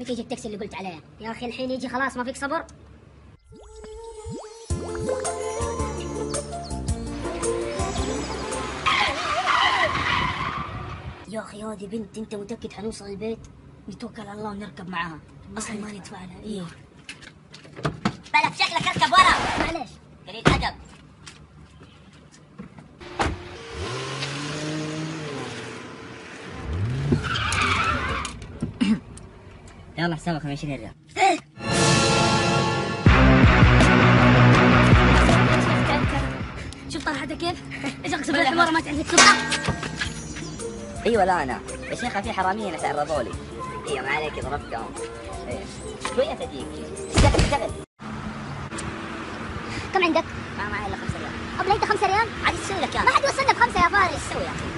متى يجي التاكسي اللي قلت عليه؟ يا اخي الحين يجي خلاص ما فيك صبر. يا اخي هذه بنت، انت متاكد حنوصل البيت؟ نتوكل على الله ونركب معاها، اصلا ما ندفع لها. ايه بلا شكلك اركب ورا. معليش قليل ادب. يلا حسابك 20 ريال. شوف طلعتك كيف؟ ايش اقسم بالحمار ما تعرف تسوق. ايوه لا انا يا شيخه في حراميين تعرضوا لي. ايوه ما عليك ضربتهم. ايه شويه تجيك. اشتغل. كم عندك؟ ما معي الا 5 ريال. ابغى انت 5 ريال؟ عاد تسوي لك كم؟ ما حد وصلنا ب5 يا فارس. ايش تسوي يا اخي؟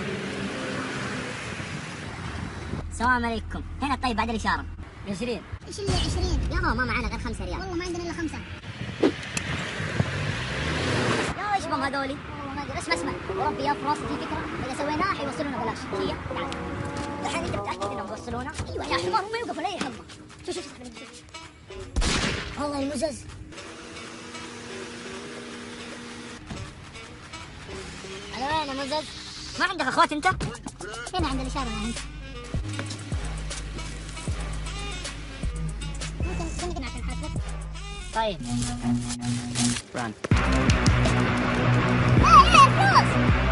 السلام عليكم. هنا طيب بعد الاشاره 20. ايش اللي 20؟ يابا ما معنا غير 5 ريال. والله ما عندنا الا 5. يا ايش بهم هذولي؟ والله ما ادري. اسمع وربي يا فراس في فكره، اذا سويناها حيوصلونا بلاش. هي تعال. الحين انت متاكد انهم بيوصلونا؟ ايوه يا حمار هم يوقفوا لاي حظه. شوف والله المزز. على وين يا مزز؟ ما عندك اخوات انت؟ هنا عند الاشاره هنا. ممكن تسندنا عشان نحاسبك؟ طيب فران. يا فلوس.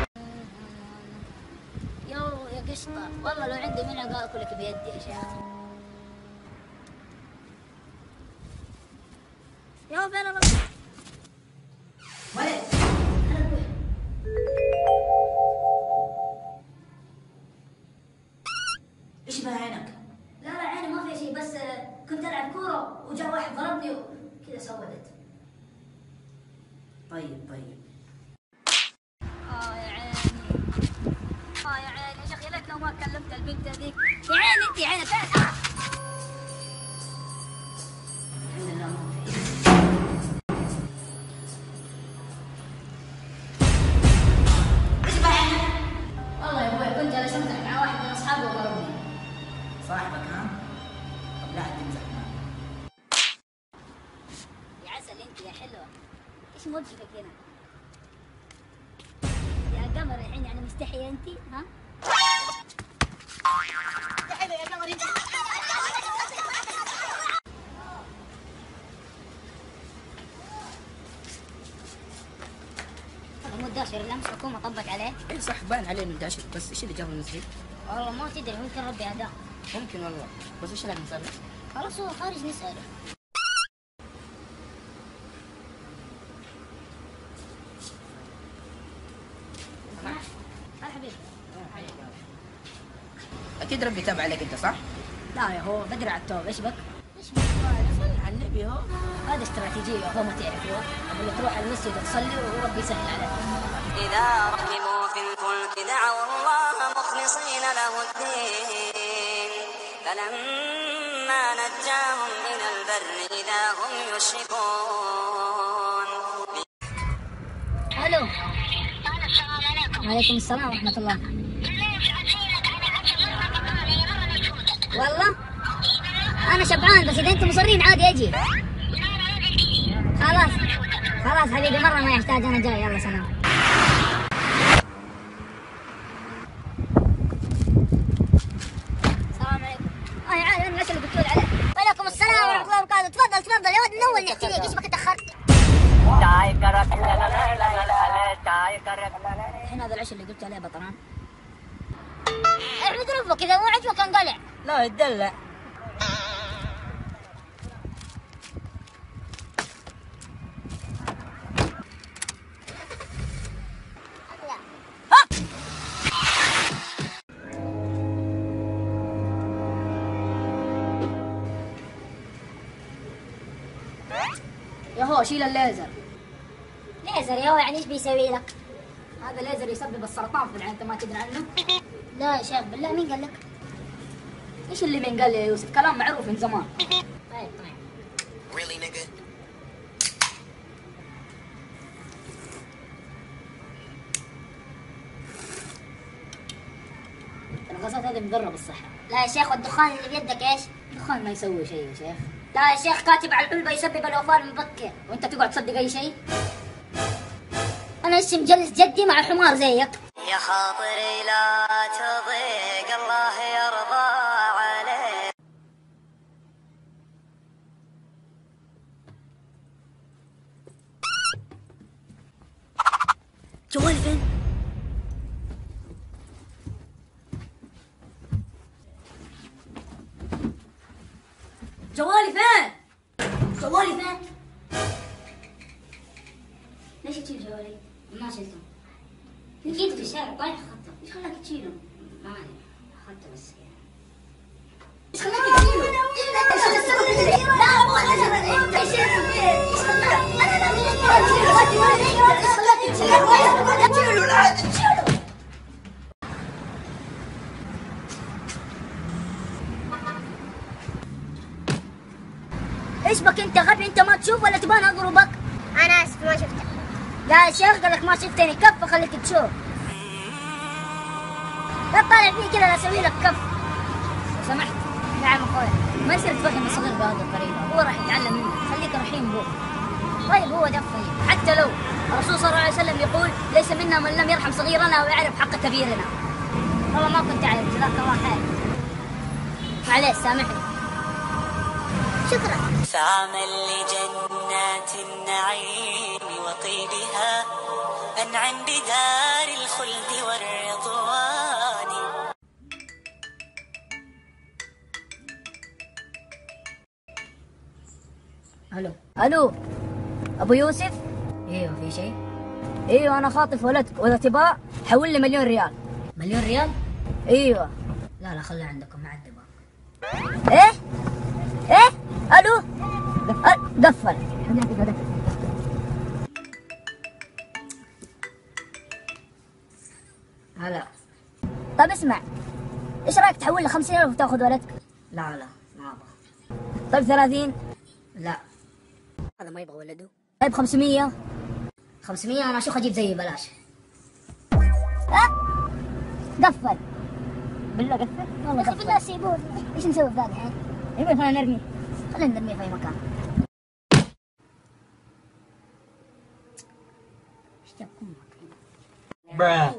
يا قشطه والله لو عندي ملعقه اكلك بيدي يا شيخ. يا فين الرجل؟ ولد انا ابوي. ايش بها عينك؟ لا عيني ما في شيء، بس كنت العب كوره وجاء واحد ضربني وكذا سودت. طيب يا عيني يا عيني يا شيخ، يا ليت لو ما كلمت البنت هذيك. يا عيني انت يا عيني فين؟ الحمد لله ما في. ايش بها عينك؟ والله يا ابوي كنت جالس امزح مع واحد من اصحابي وضربني. صاحبك ها؟ طب لا تمزح معه. يا عسل انت يا حلوه، ايش موقفك هنا؟ يا قمر الحين يعني مستحيه انت ها؟ يا حلو يا قمر انت. مو الداشر اللي امس الحكومه طبت عليه؟ اي صح باين عليه انه داشر، بس ايش اللي جاب المسجد؟ والله ما تدري، ممكن ربي هداه. ممكن والله، بس ايش لازم نسوي؟ خلاص هو خارج نساله. هلا حبيبي. اكيد ربي تابع عليك انت صح؟ لا يا هو بدري على التوب، ايش بك؟ ايش صلي على النبي هو. هذا استراتيجية هو ما تعرفوها، أقول لك تروح المسجد تصلي وربي يسهل عليك. إذا ركبوا في الفلك دعوا الله مخلصين له الدين فلما نجاهم إلى البر إذا هم يشركون. الو. السلام عليكم. وعليكم السلام ورحمه الله. والله انا شبعان، بس اذا انتم مصرين عادي اجي. خلاص خلاص حبيبي مره ما يحتاج، انا جاي. يلا سلام. السلام عليكم. يا عالم انا اللي قلت عليه. وعليكم السلام ورحمه الله وبركاته. تفضل تفضل يا ولد، من اول نحكي لك. ايش بك تاخرت؟ الحين هذا العشاء اللي قلت عليه بطران. احمد ربك، اذا مو عجبك انقلع. لا يتدلع. يا هو شيل الليزر. ليزر يا هو، يعني ايش بيسوي لك؟ هذا ليزر يسبب السرطان في العين، انت ما تدري عنه؟ لا يا شيخ بالله، مين قال لك؟ ايش اللي من قال لي يا يوسف؟ كلام معروف من زمان. طيب Really nigga? الغازات هذه مضره بالصحه. لا يا شيخ، والدخان اللي بيدك ايش؟ الدخان ما يسوي شيء يا شيخ. لا يا شيخ، كاتب على العلبة يسبب الوفاة المبكر، وانت تقعد تصدق اي شيء؟ انا ايش مجلس جدي مع حمار زيك. يا خاطري لا تضيق، الله يرضى عليك. جوالي فين؟ جوالي فين؟ جوالي فين؟ ليش تشيل جوالي؟ ما شلته. لقيته في الشارع طايح اخذته. ايش خلاك تشيله؟ ما ادري، اخذته بس يعني. ايش خلاك تشيله؟ ايش تسوي؟ لا مو انا ايش ايش خلاك؟ لا تشيله لا تشيله. ايش بك انت غبي؟ انت ما تشوف ولا تبان اضربك؟ انا اسف ما شفته. لا يا شيخ، قال لك ما شفتني كف خليك تشوف. لا تطالع فيه كذا، لا اسوي لك كف. لو سمحت يا عم اخوي، ما يصير تفهم الصغير بهذه الطريقه، هو راح يتعلم منك، خليك رحيم به. طيب هو دفني، حتى لو الرسول صلى الله عليه وسلم يقول ليس منا من لم يرحم صغيرنا ويعرف حق كبيرنا. والله ما كنت اعرف، جزاك الله خير. معليش سامحني. شكرا. فعمل لجنات النعيم وطيبها، أنعم بدار الخلد والرضوان. الو الو، ابو يوسف؟ ايوه في شيء؟ ايوه انا خاطف ولدك، واذا تبغى حول لي 1,000,000 ريال. 1,000,000 ريال؟ ايوه. لا خليها عندكم ما عندي بقى. ايه؟ ايه؟ الو؟ قفل. هلا. طيب اسمع، ايش رايك تحول لي 50,000 وتاخذ ولدك؟ لا ما ابغى. طيب 30؟ لا هذا ما يبغى ولده. طيب 500؟ 500 انا اشوف اجيب زيه بلاش. قفل. بالله قفل؟ والله قفل. بالله سيبوني. ايش نسوي في ذا الحين؟ يبغى خلينا نرمي. خلينا نرميه في اي مكان. ايش جابكم هنا؟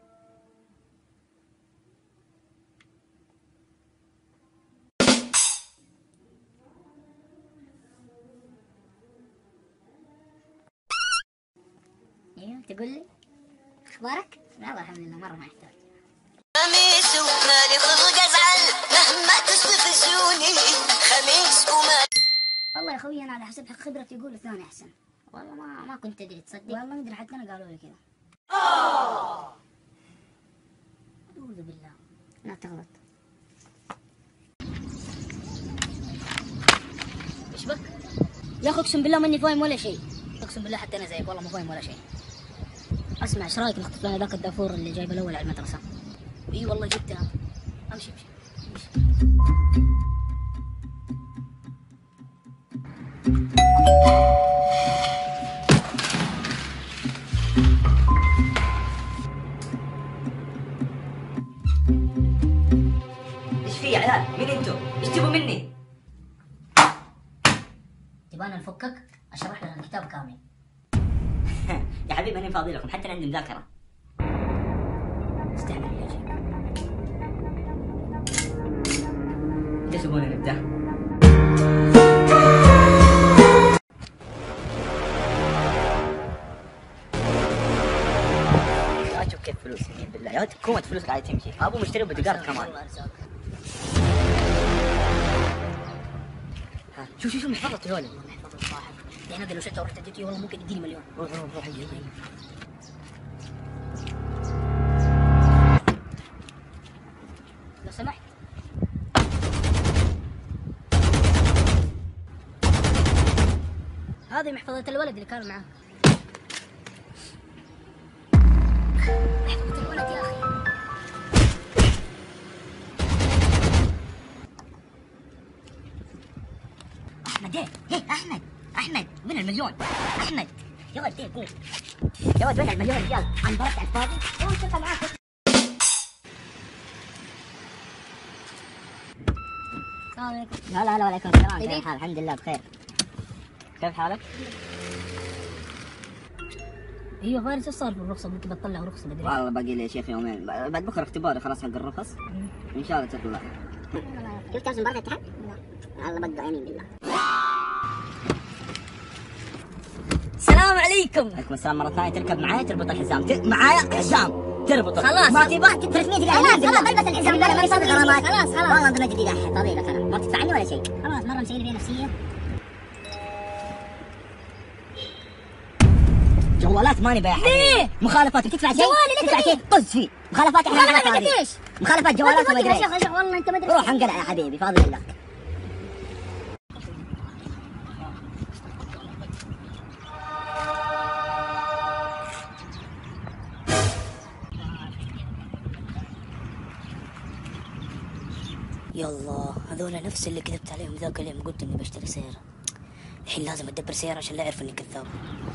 ايوه تقول لي اخبارك؟ لا والله الحمد لله مره ما يحتاج. خميس ومالي خلق ازعل مهما تستفزوني، خميس ومالي. والله يا اخوي انا على حسب خبرتي يقول الثاني احسن. والله ما كنت ادري، تصدق؟ والله مدري حتى انا قالوا لي كذا. اعوذ بالله لا تغلط. ايش بك؟ يا اخي اقسم بالله ماني فاهم ولا شيء. اقسم بالله حتى انا زيك والله ما فاهم ولا شيء. اسمع، ايش رايك نخطف لنا ذاك الدافور اللي جايبه الاول على المدرسه؟ اي والله جبتها. امشي. ايش في يا عيال؟ مين انتوا؟ ايش تبوا مني؟ تبانا نفكك؟ اشرح لنا الكتاب كامل. يا حبيبي ماني فاضي لكم، حتى أنا عندي مذاكرة. استعمل يا شيخ. ايش تبون نبدا؟ يا شوف كيف فلوس يمين بالله، يا كومة فلوس قاعدة تمشي، ابو مشتري بدقار كمان. شوف محفظتي هولي. والله محفظة صاحب، يعني هذا لو شفته ورحت اديته والله ممكن يديني 1,000,000. روح هي. لو سمحت. هذه محفظة الولد اللي كان معاه. محفظة الولد يا أخي. أحمد إيه أحمد وين 1,000,000؟ أحمد يا ولد إيه قول يا ولد وين 1,000,000 ريال؟ أنا ضربت على الفاضي. قول شوفها معاك. السلام عليكم. هلا وعليكم السلام. جديد؟ كيف الحال؟ الحمد لله بخير. كيف حالك؟ ايوه فارس، ايش صار في الرخصه؟ بدك بتطلع رخصه بدري. والله باقي لي يا شيخ يومين، بعد بكره اختباري خلاص حق الرخص، ان شاء الله تطلع. شفت كاس مباراة الاتحاد؟ والله بقى يمين بالله. السلام عليكم. عليكم السلام مرة ثانية. تركب معايا تربط الحزام، معايا حزام تربطه. خلاص. ما تبغى 300 خلاص بلبس الحزام ده ما يصير غرامات. خلاص. والله عندنا جديد احد طبيعي لك انا، ما تدفع عني ولا شيء. خلاص مرة مسوي لي فيها نفسية. جوالات ماني بيع ليه؟ مخالفات بتدفع شيء؟ جوالي لك تدفع شيء طز فيه مخالفات. احنا مخالفات ما لك هذه. ايش؟ مخالفات جوالات وما ادري يا إيش. شيخ والله انت ما ادري. روح انقلع يا حبيبي فاضي لك. يلا هذول نفس اللي كذبت عليهم ذاك اليوم، قلت اني بشتري سيارة. الحين لازم ادبر سيارة عشان لا يعرف اني كذاب.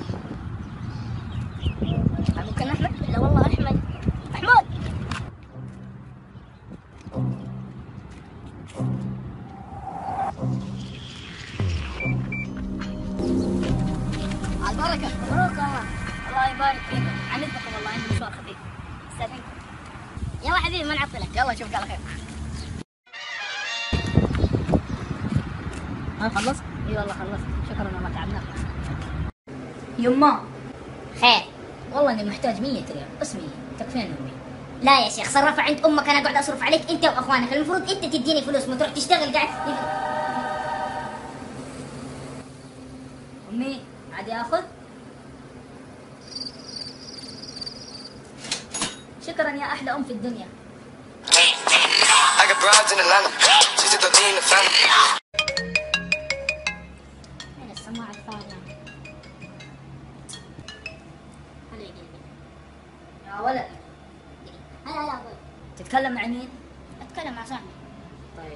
ممكن احمد؟ لا والله احمد. احمد على البركة. مبروك والله. الله يبارك فيكم. عن اذنكم والله عندي مشوار خفيف. استاذنكم. يلا حبيبي ما نعطلك. يلا اشوفك على خير. ها خلصت؟ اي والله خلصت. شكرا والله تعبناك. يما خير. والله اني محتاج 100 ريال بس 100 تكفيني امي. لا يا شيخ صرفها عند امك، انا قاعد اصرف عليك انت واخوانك، المفروض انت تديني فلوس ما تروح تشتغل قاعد. امي عادي اخذ؟ شكرا يا احلى ام في الدنيا. I got broads in Atlanta. She's a dirty in the family. وين السماعة الثانية؟ هلا يا قلبي. يا ولد. هلا ابوي. تتكلم مع مين؟ اتكلم مع صاحبي. طيب.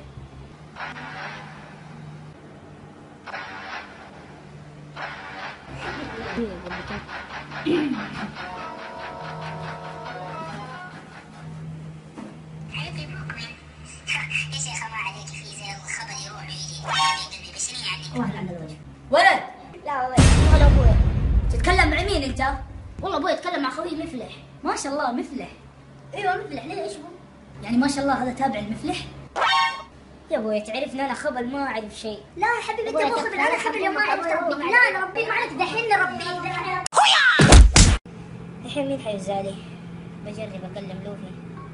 يا شيخ ما عليك في زي الخبر يروح ويجي. يا قلبي بس يعني. واحد عند الوجه. ولد. لا ولا ابوي. تتكلم مع مين انت؟ والله ابوي يتكلم مع خوي مفلح. ما شاء الله مفلح. ايوه مفلح. ليه ايش هو؟ يعني ما شاء الله هذا تابع المفلح؟ يا ابوي تعرفني انا خبل ما اعرف شيء. لا يا حبيبي انت مو خبل، انا خبل يوم ما عرفت ربي. لا انا ربي معك دحين ربي. الحين مين حيزعلي؟ بجرب اكلم لوفي.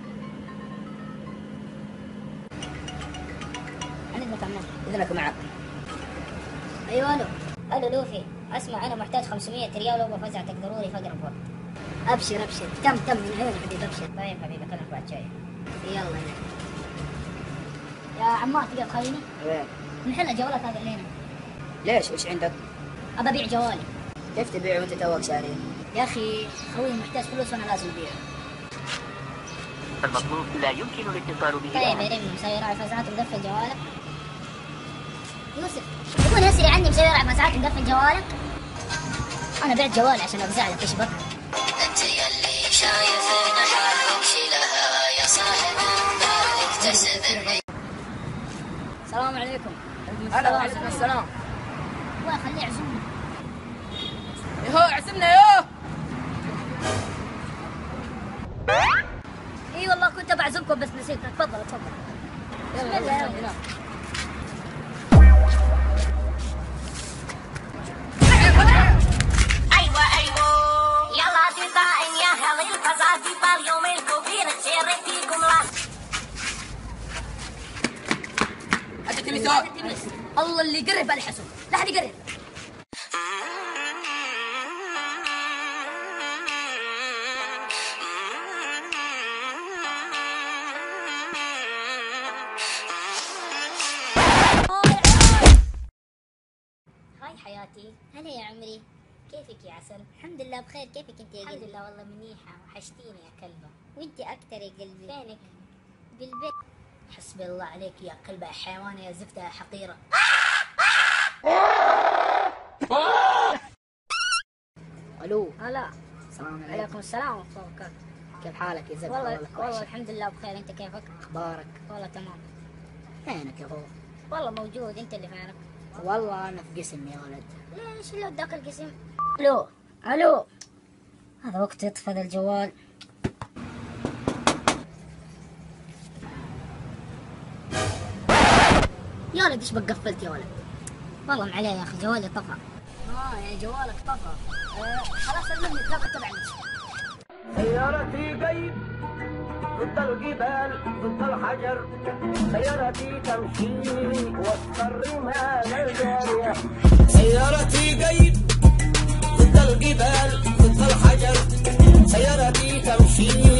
انا اذنك عمال. اذنك معك. ايوه الو لوفي. اسمع انا محتاج 500 ريال وابغى فزعتك ضروري في اقرب وقت. ابشر تم من عيوني حبيبي ابشر. طيب حبيبي اكلمك بعد شوي. يلا هنا. يا عمار تقدر تخليني؟ وين؟ نحل الجوالات هذه الليله. ليش؟ وش عندك؟ ابى ابيع جوالي. كيف تبيع وانت توك شاريه؟ يا اخي خوي محتاج فلوس وانا لازم ابيعه. المطلوب لا يمكن الاتصال به طيب يا ريم مسير على فزعات ومقفل جوالك. يوسف تكون اسري عني مسير على فزعات ومقفل جوالك. انا بعت جوالي عشان افزع لك ايش بك؟ انت يلي شايف ان حالك شلها يا صاحب بالك تسبر. السلام عليكم. هلا وعليكم السلام. الله يخليه يعزمني. يهو اعزمنا يهو. اي والله كنت بعزمكم بس نسيت. تفضل بسم الله يلا. ايوه يلا تطاعن يا هلا الفزازي باليوم الكبير تشيري فيكم راس. حتى تبي سؤال؟ الله اللي يقرب الحسن لا حد يقرب. هاي حياتي. هلا يا عمري، كيفك يا عسل؟ الحمد لله بخير، كيفك انت يا الحمد قلبي؟ لله والله منيحة. وحشتيني يا كلبة. وانت اكثر يا قلبي. فينك؟ بالبيت. حسبي الله عليك يا كلبة يا حيوانة يا زفتة يا حقيرة. الو. هلا. السلام عليكم. عليكم السلام ورحمة الله وبركاته. كيف حالك يا زلمه؟ والله كويس. والله الحمد لله بخير. انت كيفك؟ اخبارك؟ والله تمام. فينك يا اخو؟ والله موجود، انت اللي فارق. والله انا في قسم يا ولد. ليش اللي وداك القسم؟ الو الو، هذا وقت يطفى ذا الجوال. يا ولد ايش بك قفلت يا ولد؟ والله معليه يا اخي جوالي طفى. يعني جوالك طفى. خلاص سلمني تلاقى تبع سيارتي قيد ضد الجبال ضد الحجر، سيارتي تمشي وسط الرمال الجارية. سيارتي قيد ضد الجبال ضد الحجر، سيارتي تمشي